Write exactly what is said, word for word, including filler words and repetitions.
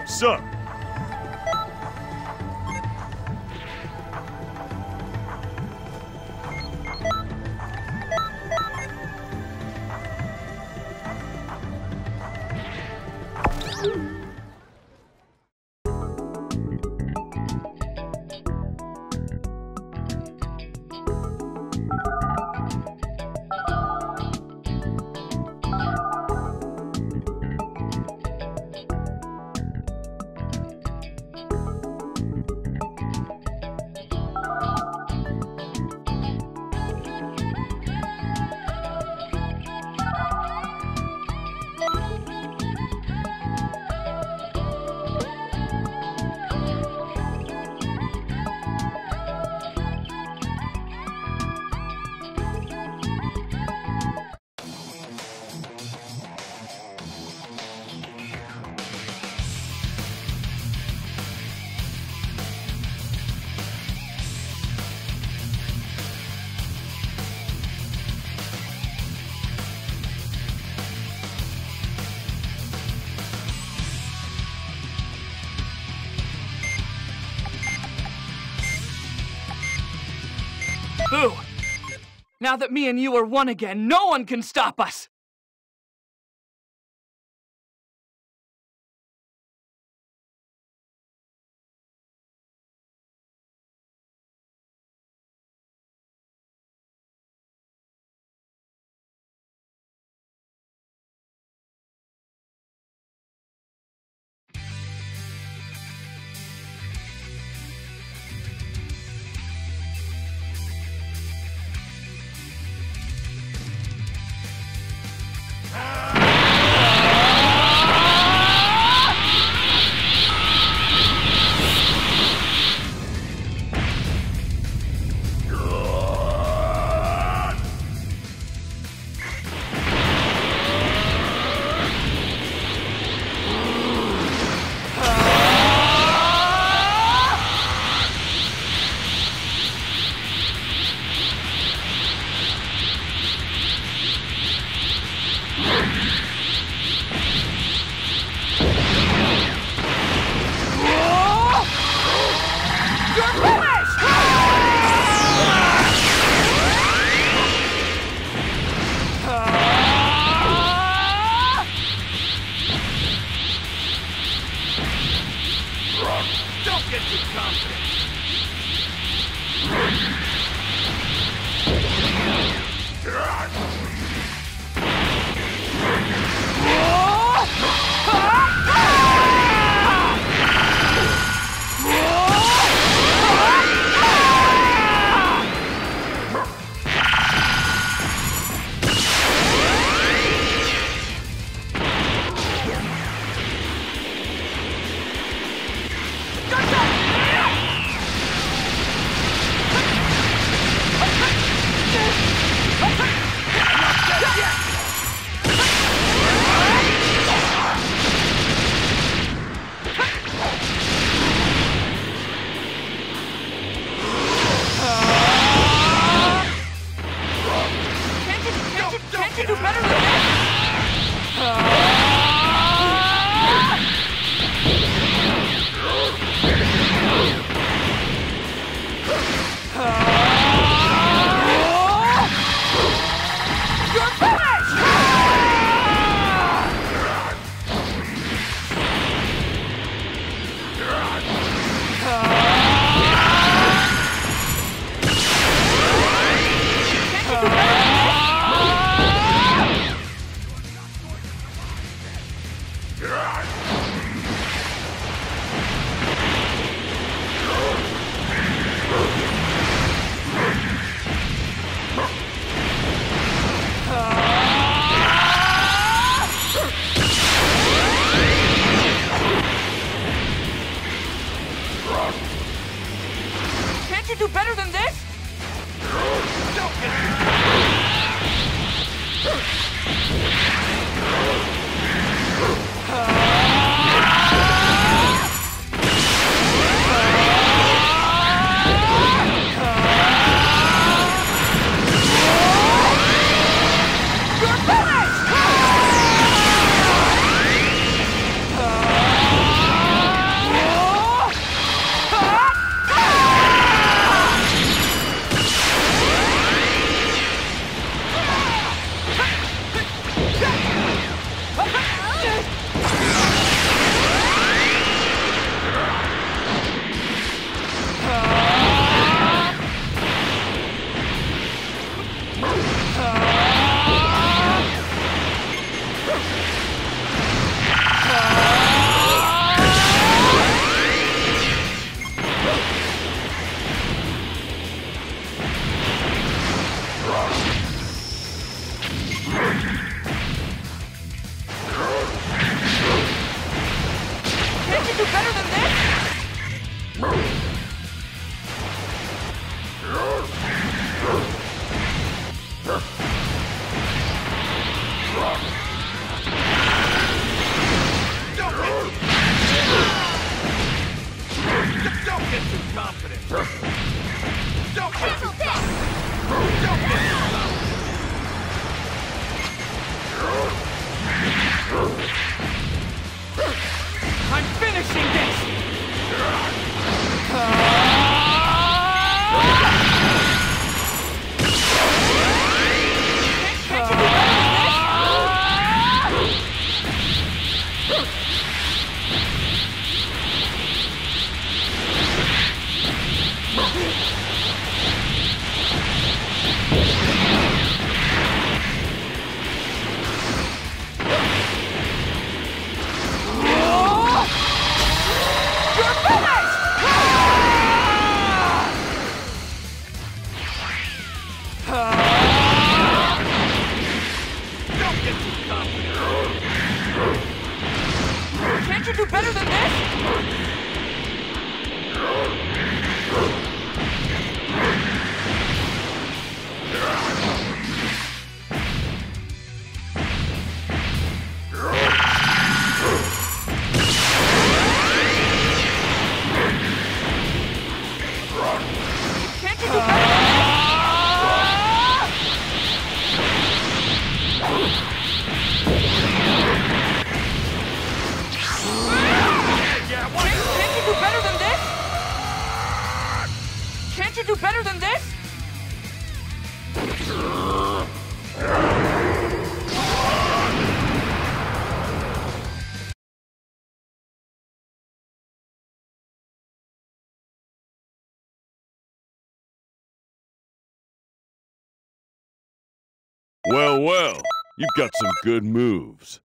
Sir. Boo! Now that me and you are one again, no one can stop us! Don't get too confident. Can't you do better than this? Don't get too confident! Don't get too Cancel this! confident! Don't get too confident! I'm finishing this! Can't you do better than this? Don't get too confident! Can't you do better than this? Can't you do better than this? Yeah, what? Can't, can't you do better than this? Can't you do better than this? Well, well, you've got some good moves.